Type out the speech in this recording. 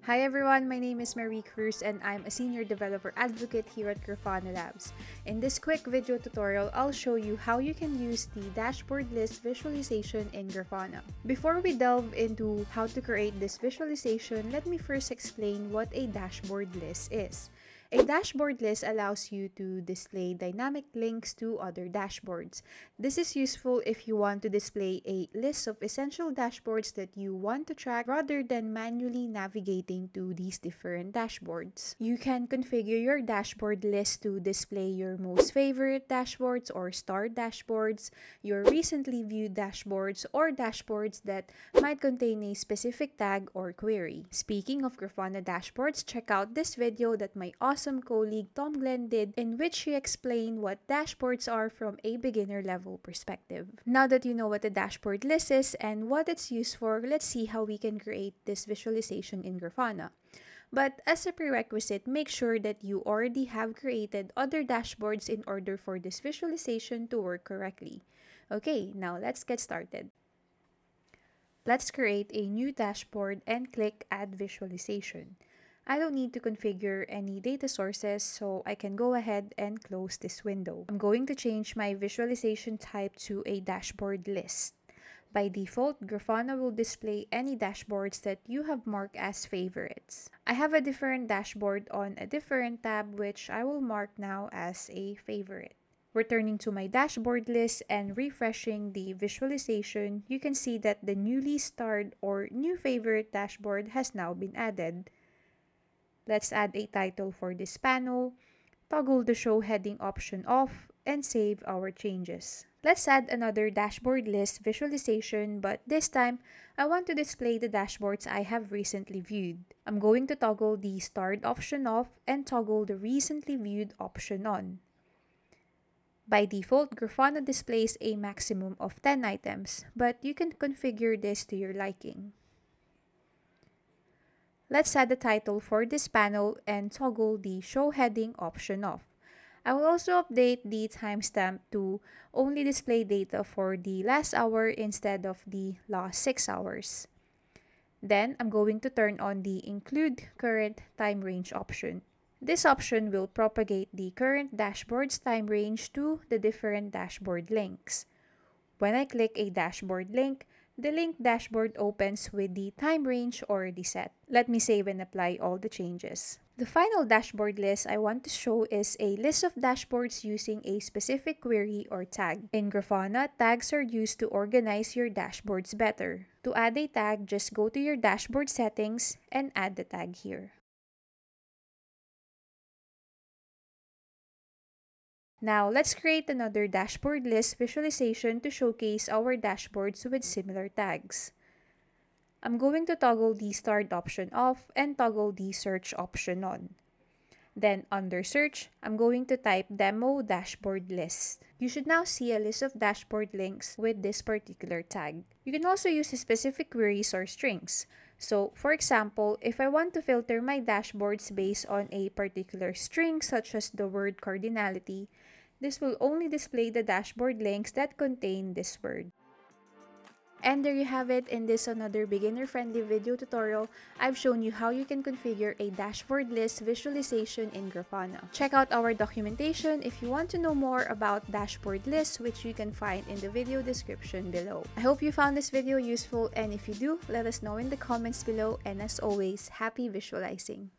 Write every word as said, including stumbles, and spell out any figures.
Hi everyone, my name is Marie Cruz and I'm a Senior Developer Advocate here at Grafana Labs. In this quick video tutorial, I'll show you how you can use the dashboard list visualization in Grafana. Before we delve into how to create this visualization, let me first explain what a dashboard list is. A dashboard list allows you to display dynamic links to other dashboards. This is useful if you want to display a list of essential dashboards that you want to track rather than manually navigating to these different dashboards. You can configure your dashboard list to display your most favorite dashboards or starred dashboards, your recently viewed dashboards, or dashboards that might contain a specific tag or query. Speaking of Grafana dashboards, check out this video that my awesome Awesome colleague Tom Glenn did, in which he explained what dashboards are from a beginner level perspective. Now that you know what a dashboard list is and what it's used for, let's see how we can create this visualization in Grafana. But as a prerequisite, make sure that you already have created other dashboards in order for this visualization to work correctly. Okay, now let's get started. Let's create a new dashboard and click Add Visualization. I don't need to configure any data sources, so I can go ahead and close this window. I'm going to change my visualization type to a dashboard list. By default, Grafana will display any dashboards that you have marked as favorites. I have a different dashboard on a different tab, which I will mark now as a favorite. Returning to my dashboard list and refreshing the visualization, you can see that the newly starred or new favorite dashboard has now been added. Let's add a title for this panel, toggle the show heading option off, and save our changes. Let's add another dashboard list visualization, but this time, I want to display the dashboards I have recently viewed. I'm going to toggle the starred option off and toggle the recently viewed option on. By default, Grafana displays a maximum of ten items, but you can configure this to your liking. Let's add the title for this panel and toggle the show heading option off. I will also update the timestamp to only display data for the last hour instead of the last six hours. Then I'm going to turn on the include current time range option. This option will propagate the current dashboard's time range to the different dashboard links. When I click a dashboard link, the link dashboard opens with the time range already set. Let me save and apply all the changes. The final dashboard list I want to show is a list of dashboards using a specific query or tag. In Grafana, tags are used to organize your dashboards better. To add a tag, just go to your dashboard settings and add the tag here. Now, let's create another dashboard list visualization to showcase our dashboards with similar tags. I'm going to toggle the start option off and toggle the search option on. Then, under search, I'm going to type demo dashboard list. You should now see a list of dashboard links with this particular tag. You can also use specific queries or strings. So, for example, if I want to filter my dashboards based on a particular string such as the word cardinality, this will only display the dashboard links that contain this word. And there you have it. In this another beginner-friendly video tutorial, I've shown you how you can configure a dashboard list visualization in Grafana. Check out our documentation if you want to know more about dashboard lists, which you can find in the video description below. I hope you found this video useful, and if you do, let us know in the comments below, and as always, happy visualizing!